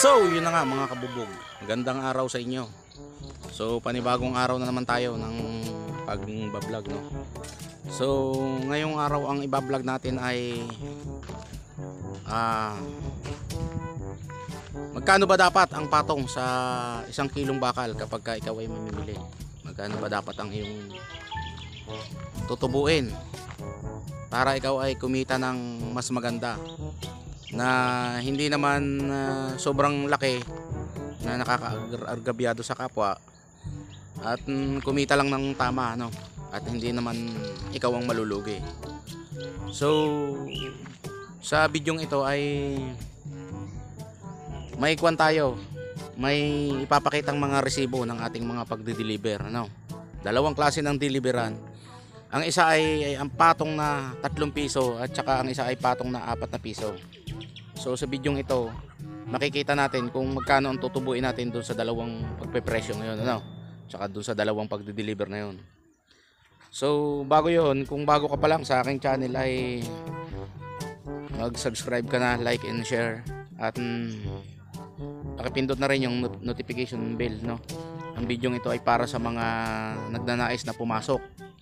So, yun na nga mga kabubog. Gandang araw sa inyo. So, panibagong araw na naman tayo ng pag-vlog, no? So, ngayong araw ang iba-vlog natin ay magkano ba dapat ang patong sa 1 kilong bakal kapag ikaw ay mamimili? Magkano ba dapat ang iyong tutubuin para ikaw ay kumita ng mas maganda na hindi naman sobrang laki na nakakaargabyado sa kapwa at kumita lang ng tama, no? At hindi naman ikaw ang malulugi. So sa bidyong ito ay may kwan tayo, may ipapakitang mga resibo ng ating mga pagde-deliver, no? Dalawang klase ng deliveran. Ang isa ay ang patong na 3 piso at saka ang isa ay patong na 4 na piso. So sa bidyong ito, makikita natin kung magkano ang tutubuin natin doon sa dalawang pagpepresyo ngayon, ano? Saka doon sa dalawang pagde-deliver na 'yon. So bago 'yon, kung bago ka pa lang sa aking channel ay mag-subscribe ka na, like and share at pakipindot na rin yung notification bell, no? Ang bidyong ito ay para sa mga nagnanais na pumasok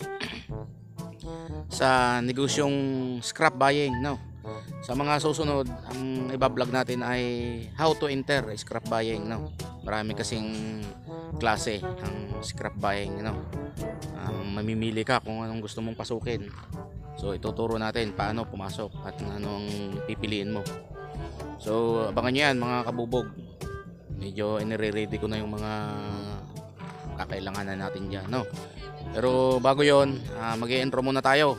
sa negosyong scrap buying, no? Sa mga susunod, ang iba-vlog natin ay how to enter scrap buying, no? Marami kasing klase ang scrap buying, no? Mamimili ka kung anong gusto mong pasukin. So ituturo natin paano pumasok at anong pipiliin mo. So abangan nyo yan mga kabubog. Medyo inire-ready ko na yung mga kakailanganan natin dyan, no? Pero bago yon, mag-i-intro muna tayo.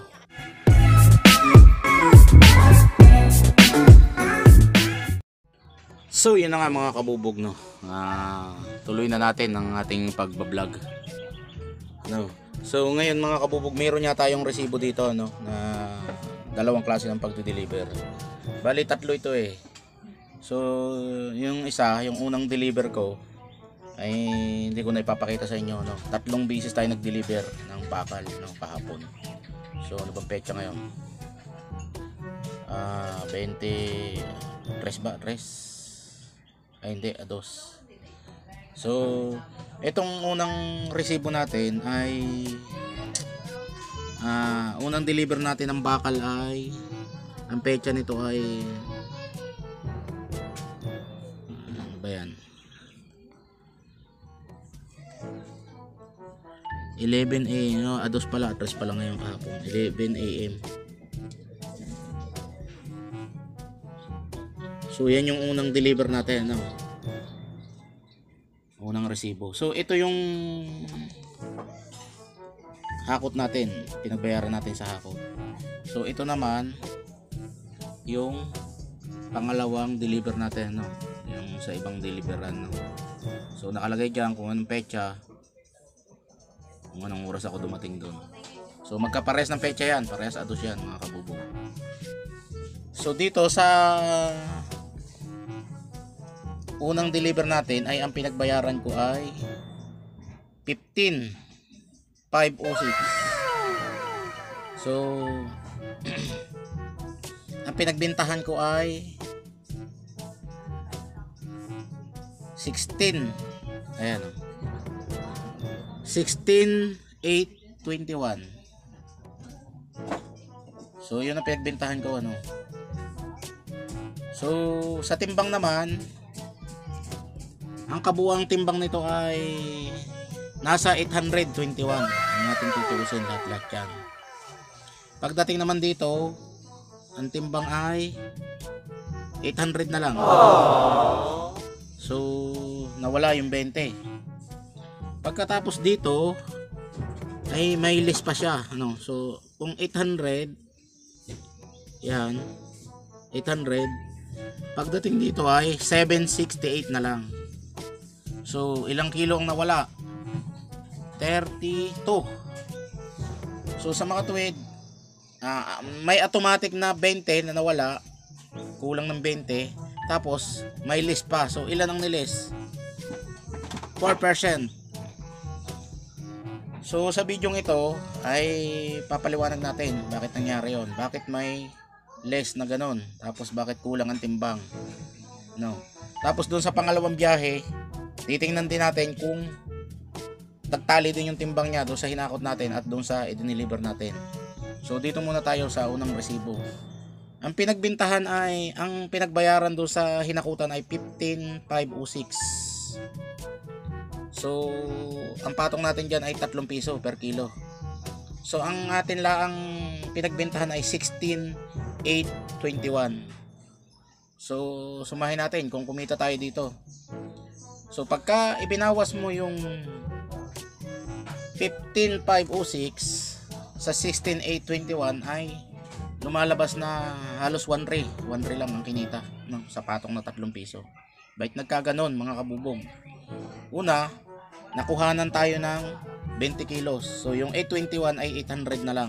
So yun na nga mga kabubog, no? Tuloy na natin ang ating pagbablog, no? So ngayon mga kabubog, meron niya tayong resibo dito, no? Na dalawang klase ng pagde-deliver. Bali 3 ito eh. So yung isa, yung unang deliver ko ay hindi ko na ipapakita sa inyo, no? 3 beses tayo nag-deliver ng bakal, no? Kahapon. So ano bang petsa ngayon? 23 ba? 3? Ay hindi, 2. So itong unang resibo natin ay unang deliver natin ng bakal ay ang petsa nito ay ano ba yan? 11 AM, no? 2 pala, 3 pala ngayon kahapon. 11 AM. So yan yung unang deliver natin, no? Unang resibo. So ito yung hakot natin, pinagbayaran natin sa hakot. So ito naman yung pangalawang deliver natin, no? Yung sa ibang deliveran, no? So nakalagay diyan kung anong petsa, kung anong oras ako dumating doon. So magkapares ng petsa yan, parehas ados yan mga kabubog. So dito sa unang deliver natin ay ang pinagbayaran ko ay 15,506. So ang pinagbentahan ko ay 16. Ayan, 16,821. So yun ang pinagbentahan ko, ano. So sa timbang naman, ang kabuuang timbang nito ay nasa 821. Ang ating tutuusin lahat-lahat yan. Pagdating naman dito, ang timbang ay 800 na lang. So nawala yung 20. Pagkatapos dito ay may less pa siya, ano. So kung 800, yan 800, pagdating dito ay 768 na lang. So ilang kilo ang nawala? 32. So sa mga tuwid, may automatic na 20 na nawala, kulang ng 20. Tapos may list pa. So ilan ang nilis? 4%. So sa bidyong ito ay papaliwanag natin bakit nangyari yon, bakit may less na ganon, tapos bakit kulang ang timbang, no? Tapos doon sa pangalawang biyahe, titingnan din natin kung nagtali din yung timbang niya doon sa hinakot natin at doon sa i-deliver natin. So dito muna tayo sa unang resibo. Ang pinagbintahan ay, ang pinagbayaran doon sa hinakutan ay 15,506. So ang patong natin dyan ay 3 piso per kilo. So ang atin laang pinagbintahan ay 16,821. So sumahin natin kung kumita tayo dito. So pagka ibinawas mo yung 15,506 sa 16,821 ay lumalabas na halos 1 lang ang kinita, no, sa patong na 3 piso. Bait nagkaganon mga kabubong. Una, nakuhanan tayo ng 20 kilos. So yung 821 ay 800 na lang.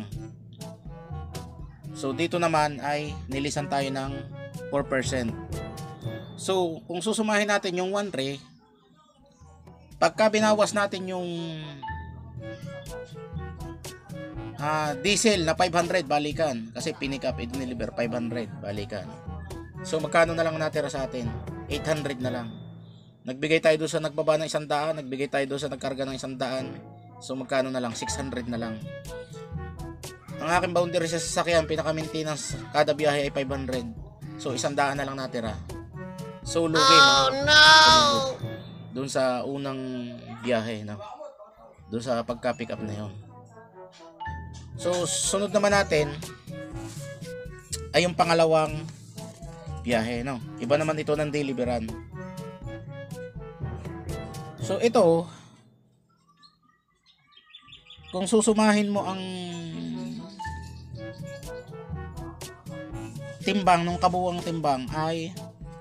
So dito naman ay nilisan tayo ng 4%. So kung susumahin natin yung 1 pagka binawas natin yung diesel na 500 balikan, kasi pinick up, i-deliver 500 balikan. So magkano na lang natira sa atin? 800 na lang. Nagbigay tayo doon sa nagbaba ng 100, nagbigay tayo doon sa nagkarga ng 100. So magkano na lang? 600 na lang. Ang aking boundary sa sasakyan, pinaka-maintenance kada biyahe ay 500. So 100 na lang natira. So lugi doon sa unang biyahe, no? Doon sa pagka-pick up na 'yon. So sunod naman natin ay yung pangalawang biyahe, no? Iba naman ito ng deliveran. So ito, kung susumahin mo ang timbang nung kabuuang timbang ay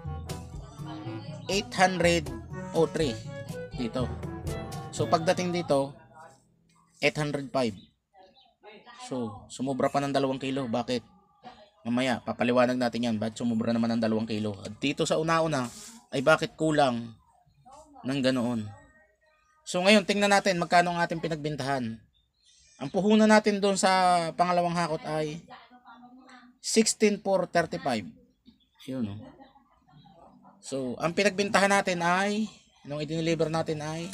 803 dito. So pagdating dito 805. So sumubra pa ng 2 kilo. Bakit? Mamaya papaliwanag natin yan, bakit sumubra naman ng 2 kilo. At dito sa una-una ay bakit kulang ng ganoon. So ngayon tingnan natin magkano ang ating pinagbintahan. Ang puhunan natin doon sa pangalawang hakot ay 16,435. Yun, no? So ang pinagbintahan natin ay, nung i-deliver natin ay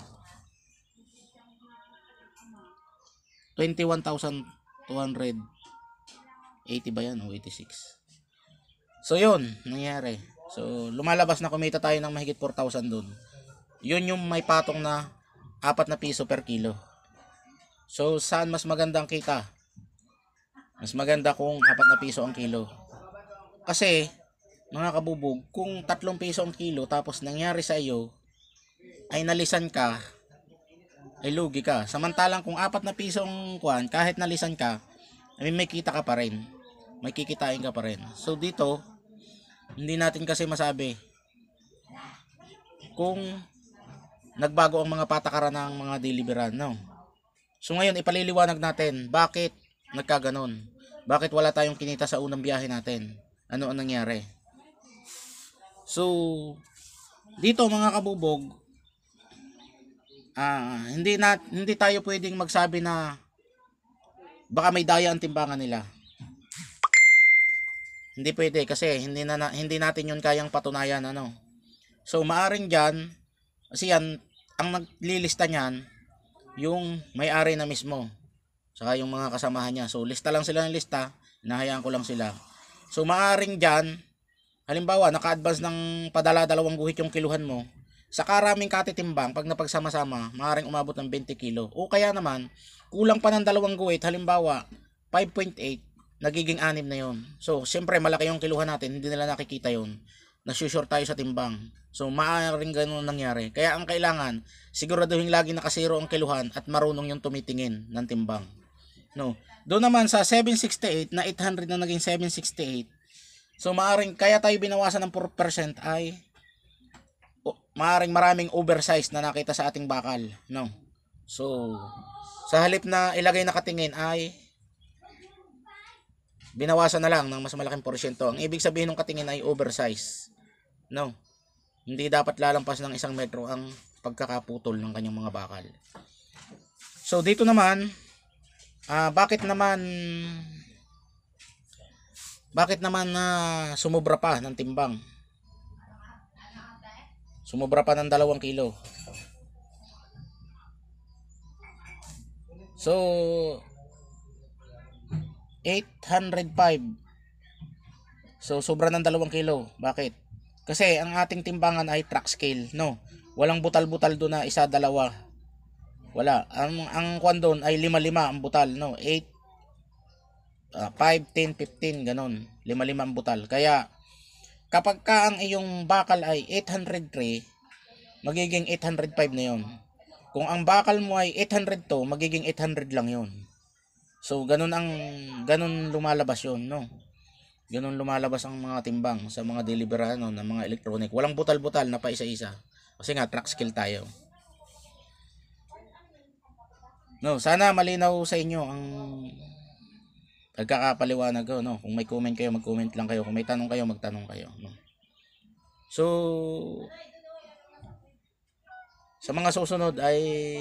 21,280 ba yan o 86. So yun nangyari. So lumalabas na kumita tayo ng mahigit 4,000 doon. Yun yung may patong na 4 na piso per kilo. So saan mas maganda ang kita? Mas maganda kung 4 na piso ang kilo. Kasi mga kabubog, kung 3 piso ang kilo tapos nangyari sa iyo ay nalisan ka, ay lugi ka. Samantalang kung 4 na piso ang kuwan, kahit nalisan ka, ay may kita ka pa rin. May kikitain ka pa rin. So dito, hindi natin kasi masabi kung nagbago ang mga patakaran ng mga deliveran, no? So ngayon ipaliliwanag natin bakit nagkaganon. Bakit wala tayong kinita sa unang biyahe natin? Ano ang nangyari? So dito mga kabubog, hindi tayo pwedeng magsabi na baka may daya ang timbangan nila. Hindi pwede kasi hindi natin 'yun kayang patunayan, ano. So maaring diyan kasi yan ang naglilista niyan yung may-ari na mismo saka yung mga kasamahan niya. So lista lang sila ng lista, hinahayaan ko lang sila. So maaring diyan, halimbawa naka-advance ng padala 2 guhit yung kiluhan mo, sa karaming katitimbang pag napagsama-sama maaring umabot ng 20 kilo. O kaya naman kulang pa ng 2 guhit, halimbawa 5.8, nagiging 6 na yon. So siyempre malaki yung kiluhan natin, hindi nila nakikita yon, nasusure tayo sa timbang. So maaaring ganun nangyari. Kaya ang kailangan, siguraduhin lagi nakasiro ang kiluhan at marunong yung tumitingin ng timbang, no? Doon naman sa 768 na 800 na naging 768. So maaaring kaya tayo binawasan ng 4% ay maaaring maraming oversize na nakita sa ating bakal, no? So sa halip na ilagay nakatingin ay binawasan na lang ng mas malaking porsyento. Ang ibig sabihin ng katingin ay oversize, no? Hindi dapat lalampas ng 1 metro ang pagkakaputol ng kanyang mga bakal. So dito naman, bakit naman sumobra pa ng timbang? Sumobra pa ng 2 kilo. So 805. So sobra ng 2 kilo. Bakit? Kasi ang ating timbangan ay track scale, no. Walang butal-butal doon na isa, dalawa. Wala. Ang kwan doon ay 5-5 ang butal, no. 8 5, 10, 15 ganon. 5-5 ang butal. Kaya kapag ka ang iyong bakal ay 803, magiging 805 na 'yon. Kung ang bakal mo ay 802, magiging 800 lang 'yon. So ganun lumalabas 'yon, no. Ganun lumalabas ang mga timbang sa mga deliverano ng mga electronic. Walang butal-butal na pa isa-isa. Kasi nga track scale tayo. No, sana malinaw sa inyo ang pagkakapaliwanag ko, no. Kung may comment kayo, mag-comment lang kayo. Kung may tanong kayo, magtanong kayo, no. So sa mga susunod ay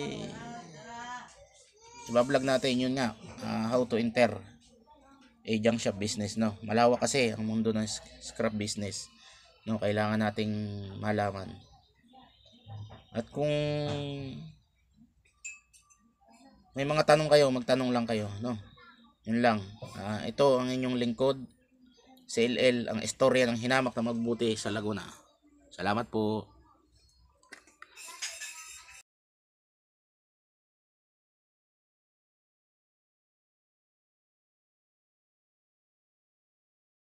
iba-vlog natin yun nga, how to enter a junk shop business, no. Malawak kasi ang mundo ng scrap business, no. Kailangan nating malaman. At kung may mga tanong kayo, magtanong lang kayo, no. Yun lang. Ito ang inyong lingkod, si LL, ang istorya ng hinamak na magbuti sa Laguna. Salamat po.